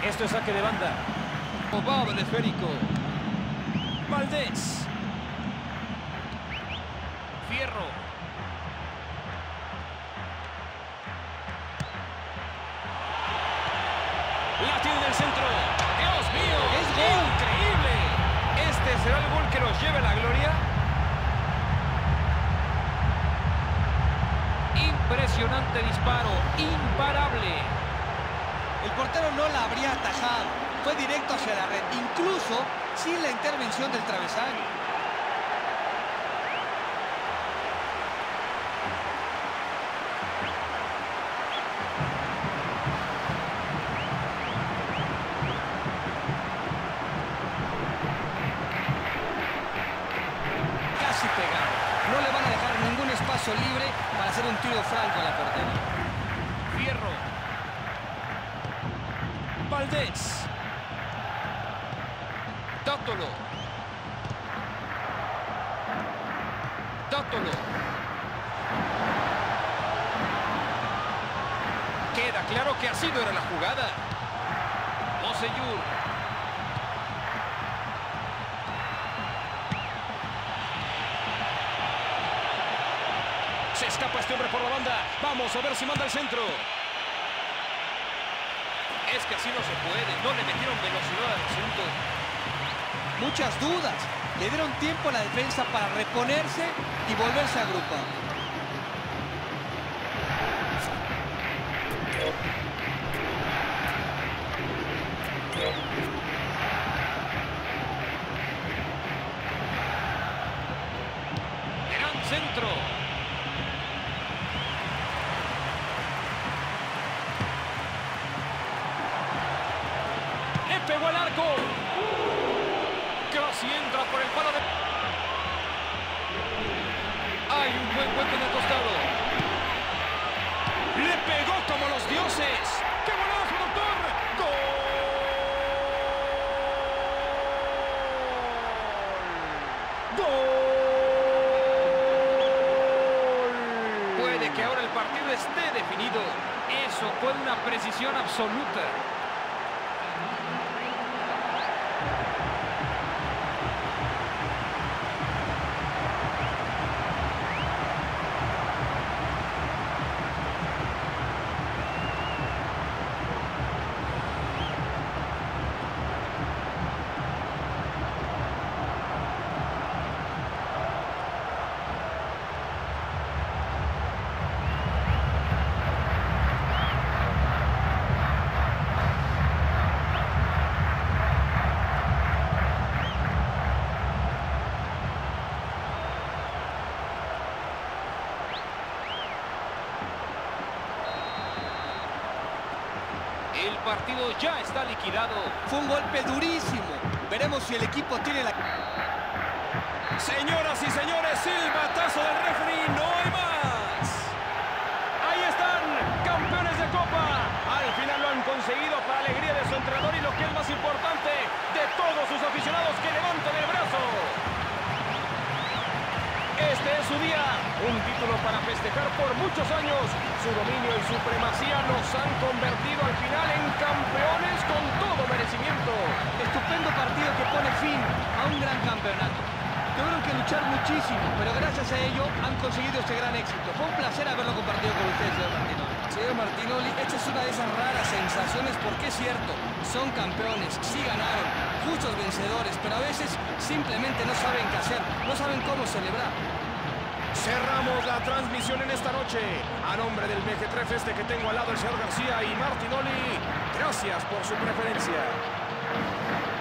Esto es saque de banda. Va el esférico. Valdés. Fierro. La tiene en el centro. ¡Dios mío! ¡Es increíble! ¿Este será el gol que nos lleve a la gloria? Impresionante disparo. Imparable. El portero no la habría atajado. Fue directo hacia la red, incluso sin la intervención del travesaño. Casi pegado. No le van a dejar ningún espacio libre para hacer un tiro franco a la portería. Fierro. Valdés. Tátolo. Tátolo. Queda claro que así no era la jugada. Mosellur. Se escapa este hombre por la banda. Vamos a ver si manda al centro. Es que así no se puede. No le metieron velocidad al asunto. Muchas dudas. Le dieron tiempo a la defensa para reponerse y volverse a agrupar. Gran centro. Le pegó al arco. Casi entra por el palo de... Hay un buen golpe en el costado. Le pegó como los dioses. ¡Qué golazo, doctor! ¡Gol! ¡Gol! Puede que ahora el partido esté definido. Eso fue una precisión absoluta. El partido ya está liquidado. Fue un golpe durísimo. Veremos si el equipo tiene la... Señoras y señores, silbatazo del referee, no hay más. Ahí están, campeones de Copa. Al final lo han conseguido para alegría de su entrenador y lo que es más importante, de todos sus aficionados que levantan el brazo. Este es su día, un título para festejar por muchos años. Su dominio y supremacía nos han convertido al final en campeones con todo merecimiento. Estupendo partido que pone fin a un gran campeonato. Tuvieron que luchar muchísimo, pero gracias a ello han conseguido este gran éxito. Fue un placer haberlo compartido con usted, señor Martinoli. Señor Martinoli, esta es una de esas raras sensaciones porque es cierto, son campeones, sí ganaron, justos vencedores, pero a veces simplemente no saben qué hacer, no saben cómo celebrar. Cerramos la transmisión en esta noche. A nombre del Mequetrefe que tengo al lado, el señor García y Martinoli, gracias por su preferencia.